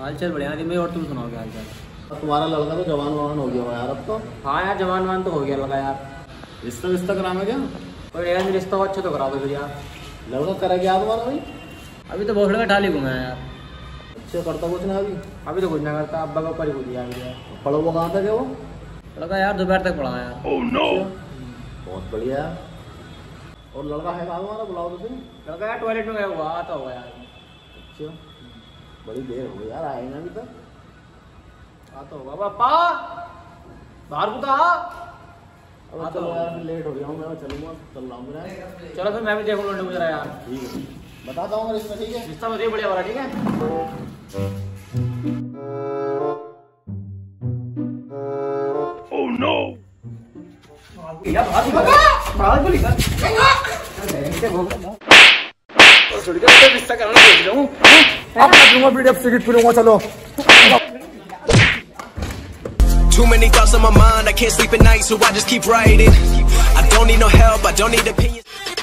हालचाल बढ़िया मेरी, और तुम सुनाओ क्या हालचाल? तुम्हारा लड़का तो जवान ववान हो गया हुआ यार अब तो। हाँ यार जवान वान तो हो गया लगा यार। रिश्ता कराना क्या? कोई नया रिश्ता अच्छा तो करा दो फिर यार। लड़का करा क्या तुम्हारा भाई? अभी तो बहुत लड़का ठाली घूमे यार। अच्छा करता कुछ ना अभी? अभी तो कुछ ना करता, अब्बा का ऊपर ही कुछ यार। पढ़ो वो कहाँ तक है वो? लड़का यार दोपहर तक पढ़ा यार। ओह नो, बहुत बढ़िया। और लड़का है कहाँ तुम्हारा? बुलाओ तो फिर। लड़का यार टॉयलेट में गया हुआ, आता होगा यार। अच्छा बड़ी देर हो गई यार, आए ना अभी तक? आता होगा पापा, बाहर को था। अब चलो यार फिर लेट हो गया हूँ, मैं चलूँगा, चल रहा हूँ मैं। चलो फिर मैं भी देखूँ लौंडे गुजरा यार। ठीक है बताता हूँ रिश्ता, ठीक है? रिश्ता मुझे बढ़िया वाला, ठीक है? Oh no! रिश्ता कराना देख रहा हूँ। चलो। Too many thoughts on my mind, I can't sleep at night, so I just keep writing. I don't need no help, I don't need opinions.